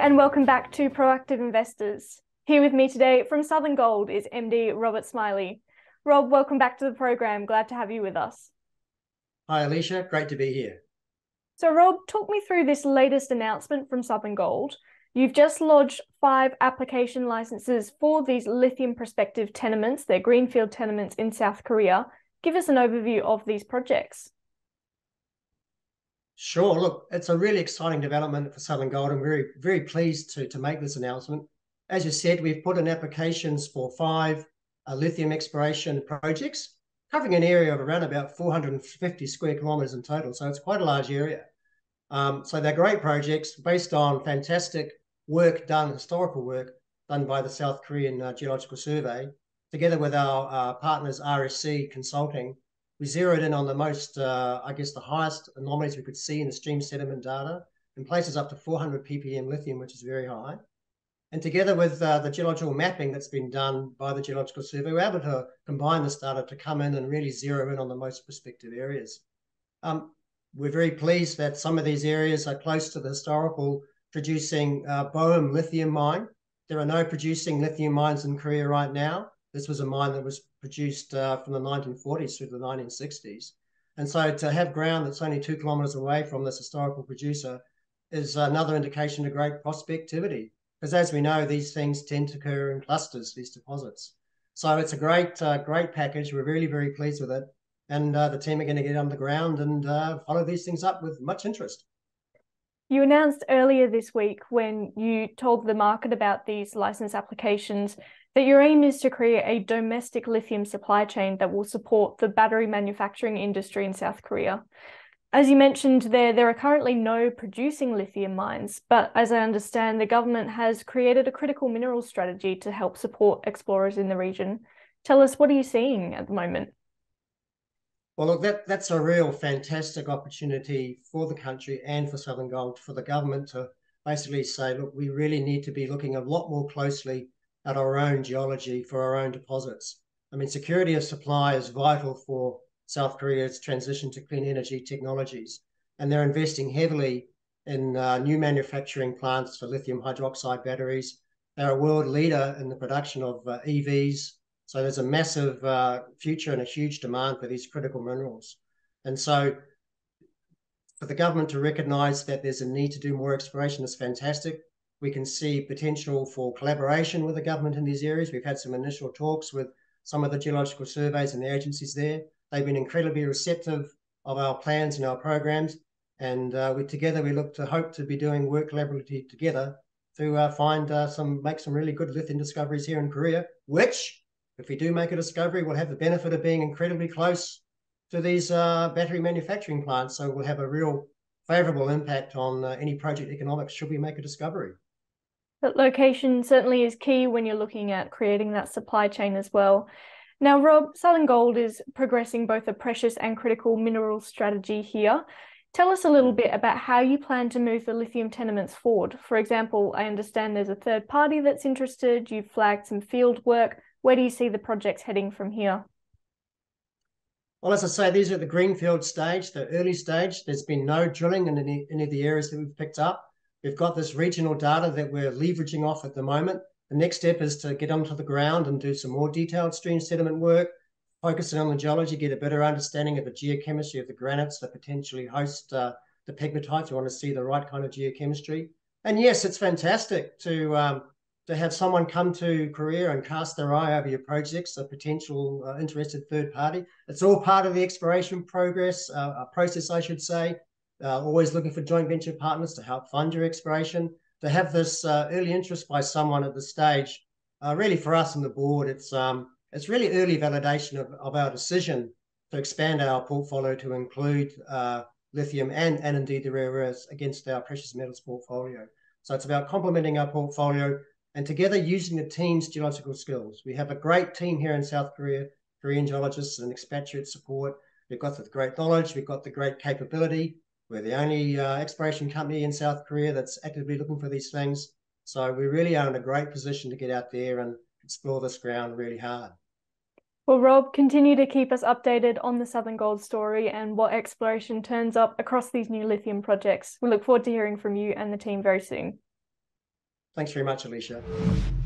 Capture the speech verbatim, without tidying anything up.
and welcome back to Proactive Investors. Here with me today from Southern Gold is M D Robert Smiley. Rob, welcome back to the program. Glad to have you with us. Hi, Alicia. Great to be here. So, Rob, talk me through this latest announcement from Southern Gold. You've just lodged five application licenses for these lithium prospective tenements, they're greenfield tenements in South Korea. Give us an overview of these projects. Sure. Look, it's a really exciting development for Southern Gold. I'm very, very pleased to, to make this announcement. As you said, we've put in applications for five uh, lithium exploration projects, covering an area of around about four hundred fifty square kilometres in total. So it's quite a large area. Um, so they're great projects based on fantastic work done, historical work done by the South Korean uh, Geological Survey, together with our uh, partners R S C Consulting. We zeroed in on the most, uh, I guess, the highest anomalies we could see in the stream sediment data in places up to four hundred p p m lithium, which is very high. And together with uh, the geological mapping that's been done by the Geological Survey, we're able to combine this data to come in and really zero in on the most prospective areas. Um, we're very pleased that some of these areas are close to the historical producing uh, Boehm lithium mine. There are no producing lithium mines in Korea right now. This was a mine that was produced uh, from the nineteen forties through the nineteen sixties. And so to have ground that's only two kilometres away from this historical producer is another indication of great prospectivity. Because as we know, these things tend to occur in clusters, these deposits. So it's a great, uh, great package. We're really, very pleased with it. And uh, the team are going to get on the ground and uh, follow these things up with much interest. You announced earlier this week when you told the market about these license applications that your aim is to create a domestic lithium supply chain that will support the battery manufacturing industry in South Korea. As you mentioned there, there are currently no producing lithium mines, but as I understand, the government has created a critical mineral strategy to help support explorers in the region. Tell us, what are you seeing at the moment? Well, look, that, that's a real fantastic opportunity for the country and for Southern Gold, for the government to basically say, look, we really need to be looking a lot more closely at our own geology for our own deposits. I mean, security of supply is vital for South Korea's transition to clean energy technologies. And they're investing heavily in uh, new manufacturing plants for lithium hydroxide batteries. They're a world leader in the production of uh, E Vs. So there's a massive uh, future and a huge demand for these critical minerals. And so for the government to recognize that there's a need to do more exploration is fantastic. We can see potential for collaboration with the government in these areas. We've had some initial talks with some of the geological surveys and the agencies there. They've been incredibly receptive of our plans and our programs. And uh, we together, we look to hope to be doing work collaboratively together to uh, find uh, some, make some really good lithium discoveries here in Korea, which, if we do make a discovery, we'll have the benefit of being incredibly close to these uh, battery manufacturing plants. So we'll have a real favorable impact on uh, any project economics should we make a discovery. That location certainly is key when you're looking at creating that supply chain as well. Now, Rob, Southern Gold is progressing both a precious and critical mineral strategy here. Tell us a little bit about how you plan to move the lithium tenements forward. For example, I understand there's a third party that's interested. You've flagged some field work. Where do you see the projects heading from here? Well, as I say, these are at the greenfield stage, the early stage. There's been no drilling in any, any of the areas that we've picked up. We've got this regional data that we're leveraging off at the moment. The next step is to get onto the ground and do some more detailed stream sediment work, focusing on the geology, get a better understanding of the geochemistry of the granites that potentially host uh, the pegmatites. We want to see the right kind of geochemistry. And yes, it's fantastic to um, to have someone come to Korea and cast their eye over your projects, a potential uh, interested third party. It's all part of the exploration progress, uh, a process, I should say. Uh, always looking for joint venture partners to help fund your exploration. To have this uh, early interest by someone at this stage, uh, really for us and the board, it's um, it's really early validation of, of our decision to expand our portfolio to include uh, lithium and, and indeed the rare earths against our precious metals portfolio. So it's about complementing our portfolio and together using the team's geological skills. We have a great team here in South Korea, Korean geologists and expatriate support. We've got the great knowledge, we've got the great capability. We're the only uh, exploration company in South Korea that's actively looking for these things. So we really are in a great position to get out there and explore this ground really hard. Well, Rob, continue to keep us updated on the Southern Gold story and what exploration turns up across these new lithium projects. We look forward to hearing from you and the team very soon. Thanks very much, Alicia.